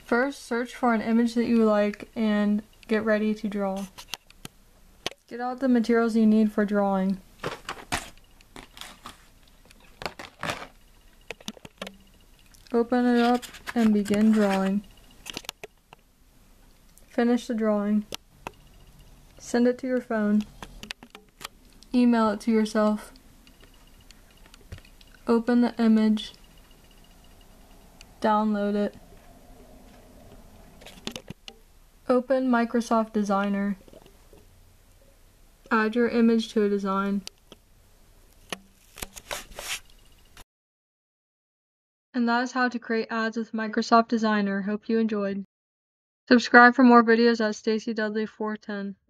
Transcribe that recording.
First, search for an image that you like and get ready to draw. Get out the materials you need for drawing. Open it up and begin drawing. Finish the drawing. Send it to your phone. Email it to yourself. Open the image. Download it. Open Microsoft Designer. Add your image to a design. And that is how to create ads with Microsoft Designer. Hope you enjoyed. Subscribe for more videos at Stacy Dudley 410.